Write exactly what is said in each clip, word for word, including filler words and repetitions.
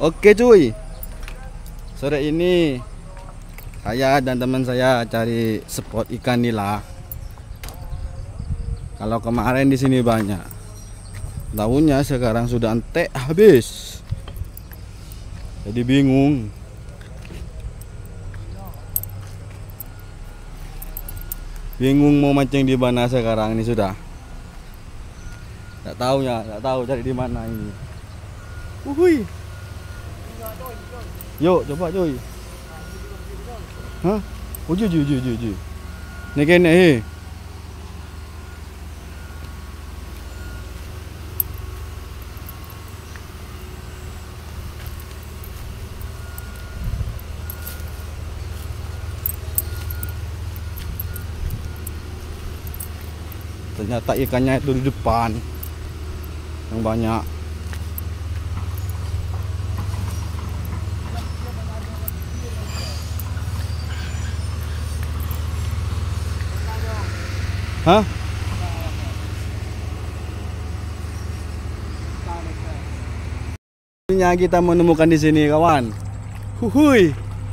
Oke cuy, sore ini saya dan teman saya cari spot ikan nila. Kalau kemarin di sini banyak, tahunya sekarang sudah entek habis. Jadi bingung. Bingung mau mancing di mana sekarang ini sudah. Tidak tahu ya, tidak tahu cari di mana ini. Uhui. Yuk, coba cuy. Hah? Uju, uju, uju, uju. Ni kena he. Ternyata ikannya itu di depan yang banyak. Hah? Akhirnya kita menemukan di sini kawan. Huhui.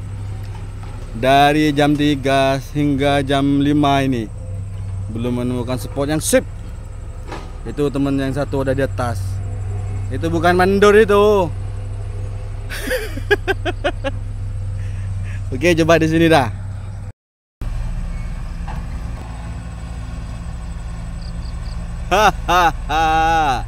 Dari jam tiga hingga jam lima ini belum menemukan spot yang sip. Itu teman yang satu ada di atas. Itu bukan mandor itu. Oke, coba di sini dah. Hahaha.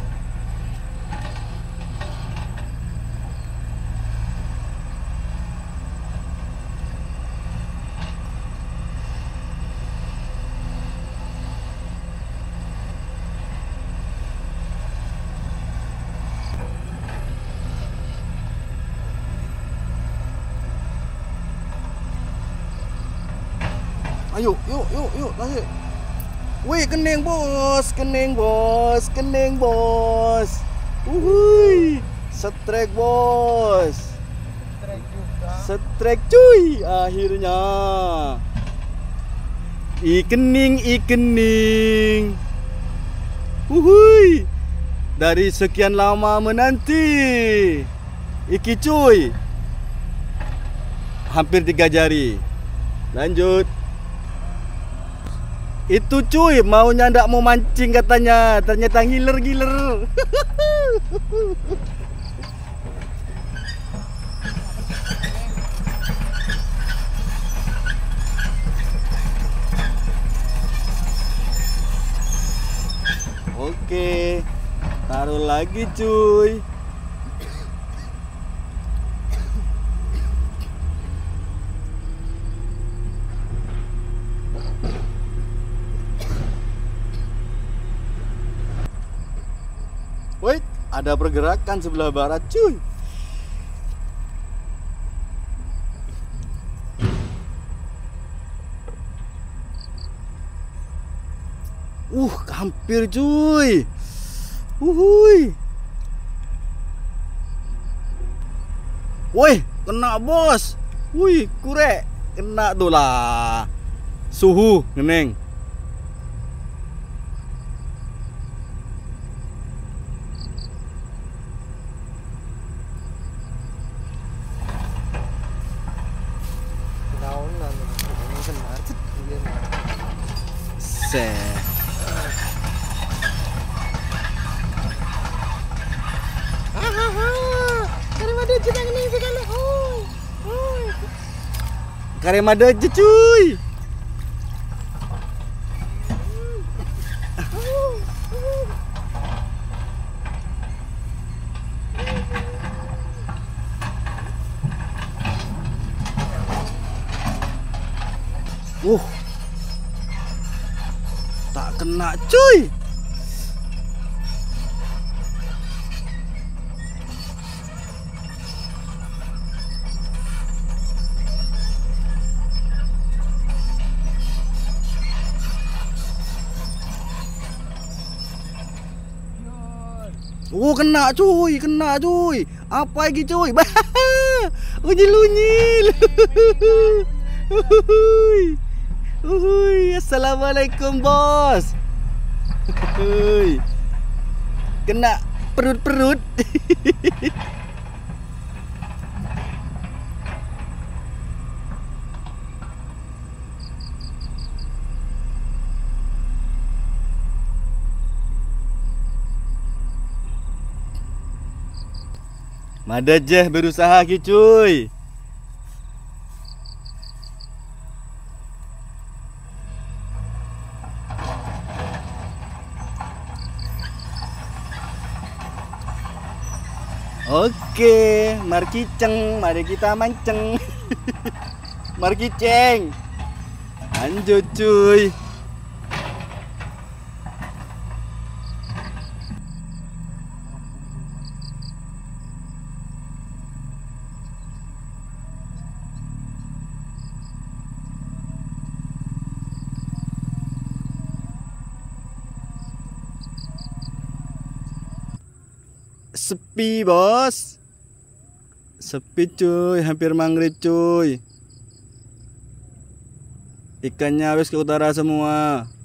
Ayo, yuk, yuk, yuk, tarik. Wih, kening bos, kening bos, kening bos. Uhui, setrek bos. Setrek juga. Setrek cuy, akhirnya. Ikening, ikening. Uhui, dari sekian lama menanti. Iki cuy. Hampir tiga jari. Lanjut. Itu cuy, maunya ndak mau mancing katanya. Ternyata ngiler-ngiler. Oke, taruh lagi cuy. Wait, ada pergerakan sebelah barat cuy. Uh, hampir cuy. Uhui. Woi, kena bos. Wih, kurek. Kena tuh lah. Suhu, ngeneng. Karemada aja cuy. Uh, tak kena cuy. Oh, kena cuy, kena cuy. Apa lagi cuy? Unyil-unyil. Uhuy. Uhuy. Assalamualaikum bos. Uhuy. Kena perut-perut. Madajah berusaha ki cuy. Oke, mari kiceng, mari kita manceng. Mari kiceng. Lanjut cuy. Sepi bos. Sepi cuy, hampir maghrib cuy. Ikannya habis ke utara semua.